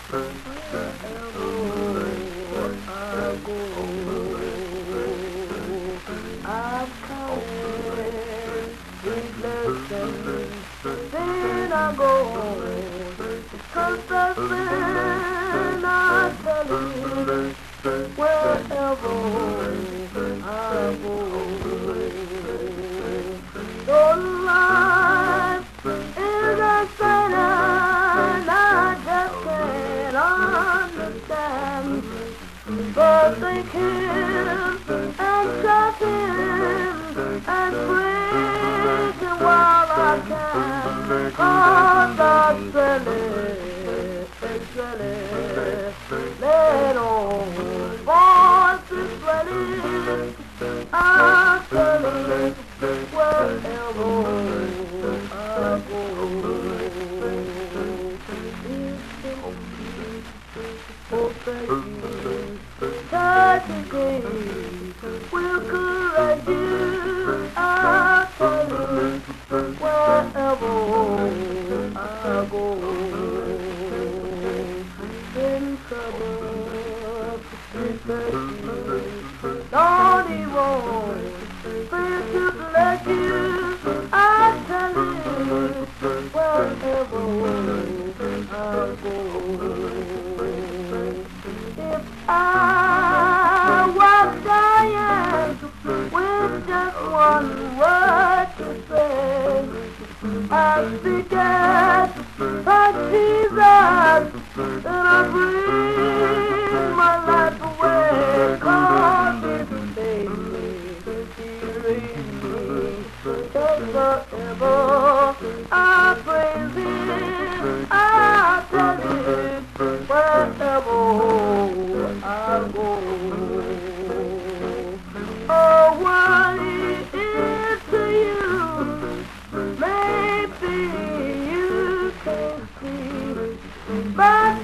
I've counted these blessings, then I go because that's when I tell you wherever I go. Your life is a sinner, I just can't understand. But they kill and shut him and break him while I can. Cause I'm selling, let on voices swelling. I'm selling wherever I go. Touch again will correct you. I'll tell you wherever I go. In trouble, Lord, he won't fail to bless you. I'll tell you wherever I go. If I was dying with just one word to say, I'd speak it for Jesus, and I'd bring my life away. God didn't save me, He raised me, just forever. I praise Him, I tell Him, wherever I go. Oh, what it is to you, maybe you can't see, but